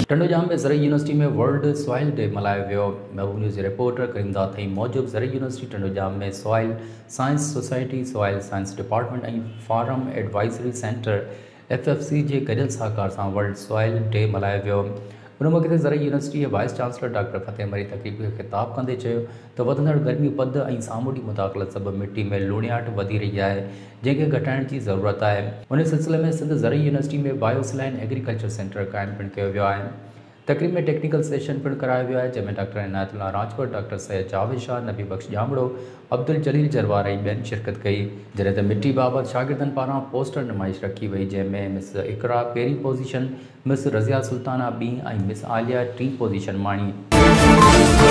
ٹنڈوڄام में زरعी यूनिवर्सिटी में वर्ल्ड सॉइल डे मल्हायो वियो। महबूब न्यूज़ जे रिपोर्टर करीमदाद थई मूजिब زरعी यूनिवर्सिटी टिंडोजाम में soil science society, soil science department ऐं फार्म एडवाइज़री सेंटर FFC जे गॾियल सहकार सां वर्ल्ड सॉइल डे मल्हायो वियो। उन मौक़े ते زरعी यूनिवर्सिटी जे vice chancellor doctor Fateh Marri तक़रीब खे ख़िताब कंदे चयो त वधंदड़ गर्मी पद ऐं सामूंडी मुदाख़लत सबबि मिटी में लूणियाट वधी रही आहे, जंहिंखे घटाइण जी ज़रूरत आहे। उन सिलसिले में सिंध زरعी यूनिवर्सिटी में बायोसलाइन एग्रीकल्चर सेंटर क़ाइमु पिणु कयो वियो आहे। तकरीब में टेक्निकल सेशन पिणु करायो वियो आहे, जंहिंमें डॉक्टर इनायतुल्लाह राजकोट, डॉक्टर सैयद जावेद शाह, नबी बख्श ॼामड़ो, अब्दुल जलील जरवार ऐं ॿियनि शिरकत कई। जॾहिं त मिटी बाबति शागिर्दनि पारां पोस्टर नुमाइश रखी वई, जंहिंमें मिस इकरा पहिरीं पोज़ीशन, मिस रज़िया सुल्ताना ॿीं ऐं मिस आलिया टीं पोज़ीशन माणी।